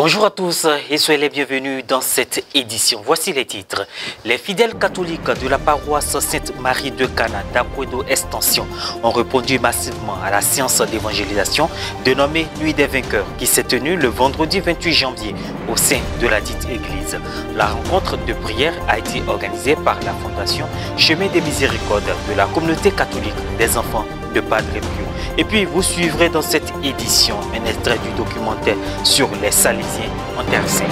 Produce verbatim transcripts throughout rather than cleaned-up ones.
Bonjour à tous et soyez les bienvenus dans cette édition. Voici les titres. Les fidèles catholiques de la paroisse Sainte-Marie de Cana d'Akwedo Extension ont répondu massivement à la séance d'évangélisation dénommée Nuit des Vainqueurs qui s'est tenue le vendredi vingt-huit janvier au sein de la dite église. La rencontre de prière a été organisée par la Fondation Chemin des Miséricordes de la communauté catholique des enfants de Padre Pio. Et puis vous suivrez dans cette édition un extrait du documentaire sur les Salésiens en Terre Sainte.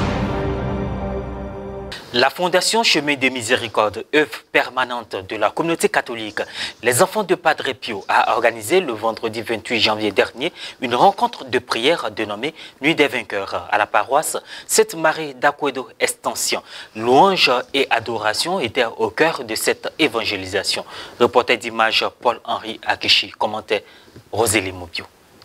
La Fondation Chemin des Miséricordes, œuvre permanente de la communauté catholique, les enfants de Padre Pio, a organisé le vendredi vingt-huit janvier dernier une rencontre de prière dénommée Nuit des Vainqueurs à la paroisse Sainte-Marie d'Akwedo Extension. Louange et adoration étaient au cœur de cette évangélisation. Reporter d'image Paul-Henri Akishi, commentait Rosélie Mobio.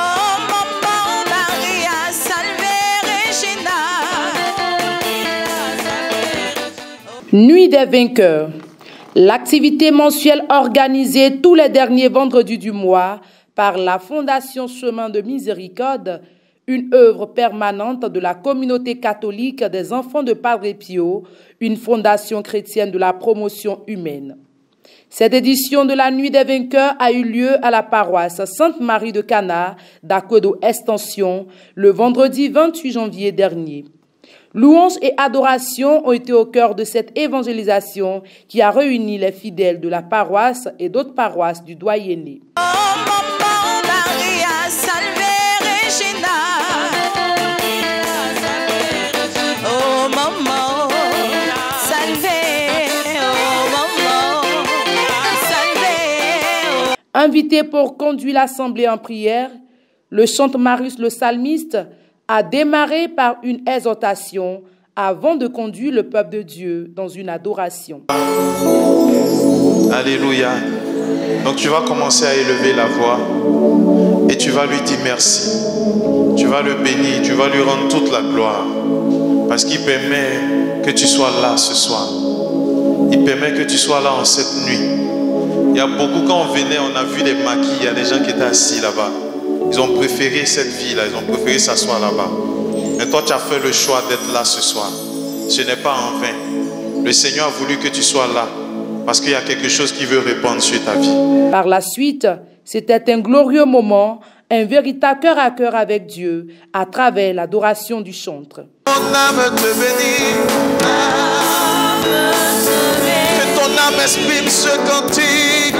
Nuit des Vainqueurs, l'activité mensuelle organisée tous les derniers vendredis du mois par la Fondation Chemin de Miséricorde, une œuvre permanente de la communauté catholique des enfants de Padre Pio, une fondation chrétienne de la promotion humaine. Cette édition de la Nuit des Vainqueurs a eu lieu à la paroisse Sainte-Marie de Cana d'Akwedo Extension le vendredi vingt-huit janvier dernier. Louanges et adoration ont été au cœur de cette évangélisation qui a réuni les fidèles de la paroisse et d'autres paroisses du Doyenné. Invité pour conduire l'assemblée en prière, le chante Marius le psalmiste a démarré par une exhortation avant de conduire le peuple de Dieu dans une adoration. Alléluia. Donc tu vas commencer à élever la voix et tu vas lui dire merci. Tu vas le bénir, tu vas lui rendre toute la gloire parce qu'il permet que tu sois là ce soir. Il permet que tu sois là en cette nuit. Il y a beaucoup, quand on venait, on a vu des maquis, il y a des gens qui étaient assis là-bas. Ils ont préféré cette vie-là, ils ont préféré s'asseoir là-bas. Mais toi, tu as fait le choix d'être là ce soir. Ce n'est pas en vain. Le Seigneur a voulu que tu sois là parce qu'il y a quelque chose qui veut répondre sur ta vie. Par la suite, c'était un glorieux moment, un véritable cœur à cœur avec Dieu à travers l'adoration du chantre. Ton âme te bénit. Que ton âme exprime ce cantique.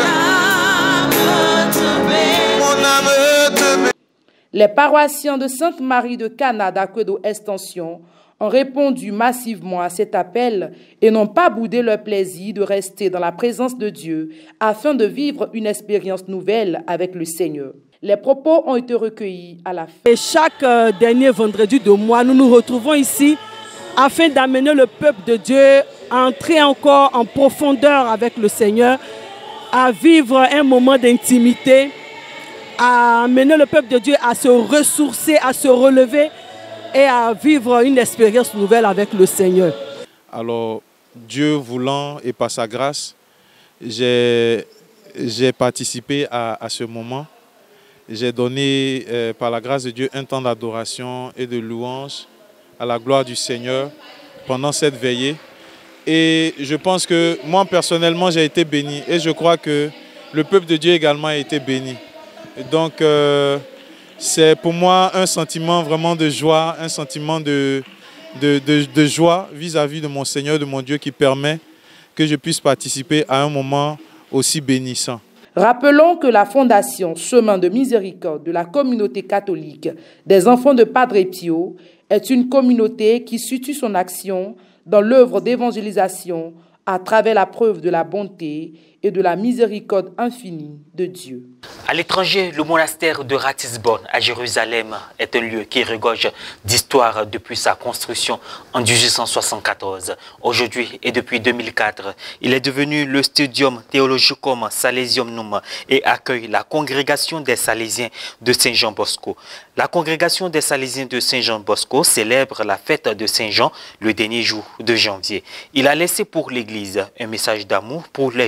Mon âme te bénit. Les paroissiens de Sainte-Marie de Cana d'Akwedo Extension ont répondu massivement à cet appel et n'ont pas boudé leur plaisir de rester dans la présence de Dieu afin de vivre une expérience nouvelle avec le Seigneur. Les propos ont été recueillis à la fin. Et chaque euh, dernier vendredi de mois, nous nous retrouvons ici afin d'amener le peuple de Dieu à entrer encore en profondeur avec le Seigneur, à vivre un moment d'intimité, à amener le peuple de Dieu à se ressourcer, à se relever et à vivre une expérience nouvelle avec le Seigneur. Alors, Dieu voulant et par sa grâce, j'ai participé à, à ce moment. J'ai donné, euh, par la grâce de Dieu, un temps d'adoration et de louange à la gloire du Seigneur pendant cette veillée. Et je pense que moi, personnellement, j'ai été béni. Et je crois que le peuple de Dieu également a été béni. Donc, euh, c'est pour moi un sentiment vraiment de joie, un sentiment de, de, de, de joie vis-à-vis de mon Seigneur, de mon Dieu, qui permet que je puisse participer à un moment aussi bénissant. Rappelons que la Fondation Chemin de Miséricorde de la communauté catholique des enfants de Padre Pio est une communauté qui situe son action dans l'œuvre d'évangélisation à travers la preuve de la bonté et de la miséricorde infinie de Dieu. À l'étranger, le monastère de Ratisbonne à Jérusalem est un lieu qui regorge d'histoire depuis sa construction en mille huit cent soixante-quatorze. Aujourd'hui et depuis deux mille quatre, il est devenu le Studium Theologicum Salesianum et accueille la congrégation des Salésiens de Saint-Jean Bosco. La congrégation des Salésiens de Saint-Jean Bosco célèbre la fête de Saint-Jean le dernier jour de janvier. Il a laissé pour l'Église un message d'amour pour les jeunes.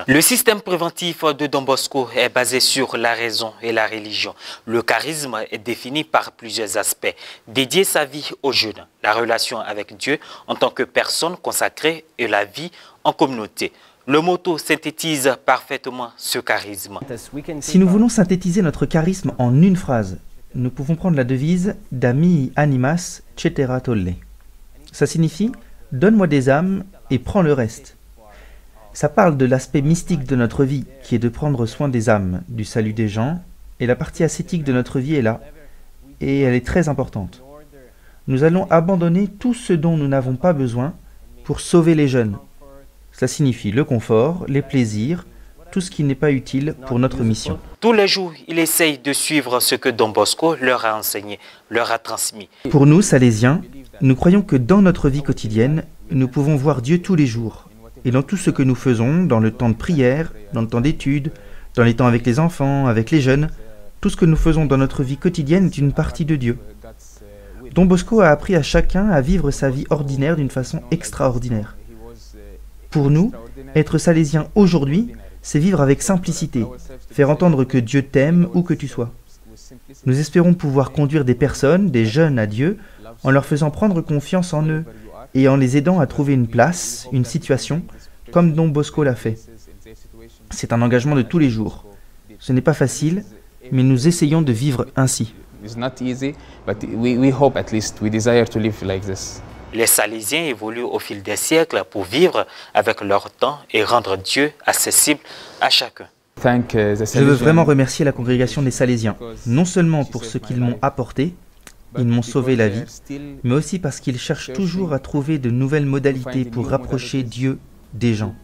Le système préventif de Don Bosco est basé sur la raison et la religion. Le charisme est défini par plusieurs aspects. Dédier sa vie aux jeunes, la relation avec Dieu en tant que personne consacrée et la vie en communauté. Le motto synthétise parfaitement ce charisme. Si nous voulons synthétiser notre charisme en une phrase, nous pouvons prendre la devise « Dami animas cetera tolle ». Ça signifie « Donne-moi des âmes et prends le reste ». Ça parle de l'aspect mystique de notre vie, qui est de prendre soin des âmes, du salut des gens, et la partie ascétique de notre vie est là, et elle est très importante. Nous allons abandonner tout ce dont nous n'avons pas besoin pour sauver les jeunes. Cela signifie le confort, les plaisirs, tout ce qui n'est pas utile pour notre mission. Tous les jours, il essaye de suivre ce que Don Bosco leur a enseigné, leur a transmis. Pour nous, Salésiens, nous croyons que dans notre vie quotidienne, nous pouvons voir Dieu tous les jours. Et dans tout ce que nous faisons, dans le temps de prière, dans le temps d'études, dans les temps avec les enfants, avec les jeunes, tout ce que nous faisons dans notre vie quotidienne est une partie de Dieu. Don Bosco a appris à chacun à vivre sa vie ordinaire d'une façon extraordinaire. Pour nous, être salésien aujourd'hui, c'est vivre avec simplicité, faire entendre que Dieu t'aime où que tu sois. Nous espérons pouvoir conduire des personnes, des jeunes à Dieu, en leur faisant prendre confiance en eux et en les aidant à trouver une place, une situation, comme Don Bosco l'a fait. C'est un engagement de tous les jours. Ce n'est pas facile, mais nous essayons de vivre ainsi. Les Salésiens évoluent au fil des siècles pour vivre avec leur temps et rendre Dieu accessible à chacun. Je veux vraiment remercier la congrégation des Salésiens, non seulement pour ce qu'ils m'ont apporté, ils m'ont sauvé la vie, mais aussi parce qu'ils cherchent toujours à trouver de nouvelles modalités pour rapprocher Dieu des gens.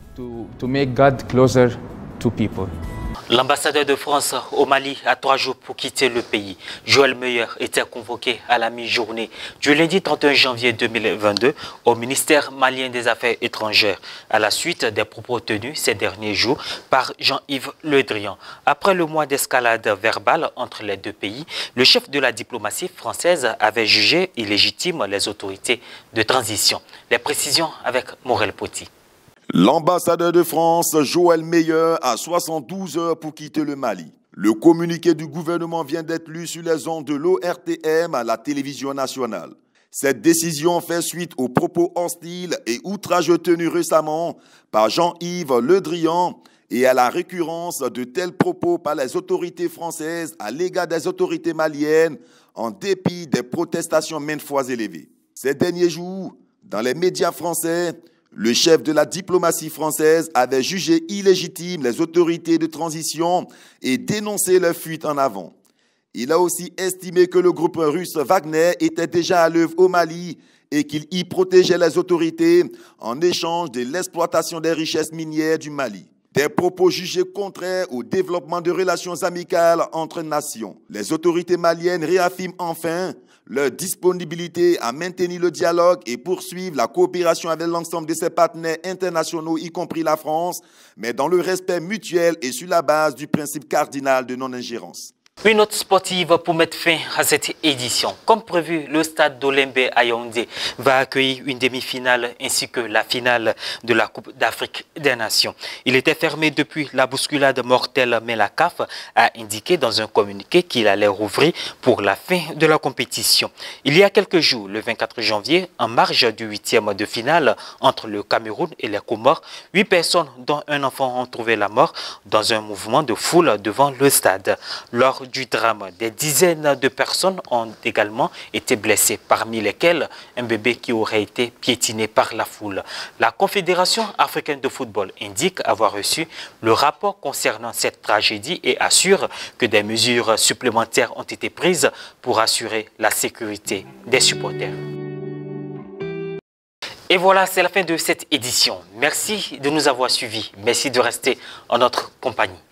L'ambassadeur de France au Mali a trois jours pour quitter le pays. Joël Meyer était convoqué à la mi-journée du lundi trente et un janvier deux mille vingt-deux au ministère malien des Affaires étrangères, à la suite des propos tenus ces derniers jours par Jean-Yves Le Drian. Après le mois d'escalade verbale entre les deux pays, le chef de la diplomatie française avait jugé illégitime les autorités de transition. Les précisions avec Morel Poti. L'ambassadeur de France, Joël Meyer, a soixante-douze heures pour quitter le Mali. Le communiqué du gouvernement vient d'être lu sur les ondes de l'O R T M à la télévision nationale. Cette décision fait suite aux propos hostiles et outrageux tenus récemment par Jean-Yves Le Drian et à la récurrence de tels propos par les autorités françaises à l'égard des autorités maliennes en dépit des protestations maintes fois élevées. Ces derniers jours, dans les médias français, le chef de la diplomatie française avait jugé illégitime les autorités de transition et dénoncé leur fuite en avant. Il a aussi estimé que le groupe russe Wagner était déjà à l'œuvre au Mali et qu'il y protégeait les autorités en échange de l'exploitation des richesses minières du Mali. Des propos jugés contraires au développement de relations amicales entre nations. Les autorités maliennes réaffirment enfin leur disponibilité à maintenir le dialogue et poursuivre la coopération avec l'ensemble de ses partenaires internationaux, y compris la France, mais dans le respect mutuel et sur la base du principe cardinal de non-ingérence. Une note sportive pour mettre fin à cette édition. Comme prévu, le stade d'Olembe à Yaoundé va accueillir une demi-finale ainsi que la finale de la Coupe d'Afrique des Nations. Il était fermé depuis la bousculade mortelle, mais la C A F a indiqué dans un communiqué qu'il allait rouvrir pour la fin de la compétition. Il y a quelques jours, le vingt-quatre janvier, en marge du huitième de finale entre le Cameroun et les Comores, huit personnes, dont un enfant, ont trouvé la mort dans un mouvement de foule devant le stade. Lors du drame, des dizaines de personnes ont également été blessées, parmi lesquelles un bébé qui aurait été piétiné par la foule. La Confédération africaine de football indique avoir reçu le rapport concernant cette tragédie et assure que des mesures supplémentaires ont été prises pour assurer la sécurité des supporters. Et voilà, c'est la fin de cette édition. Merci de nous avoir suivis. Merci de rester en notre compagnie.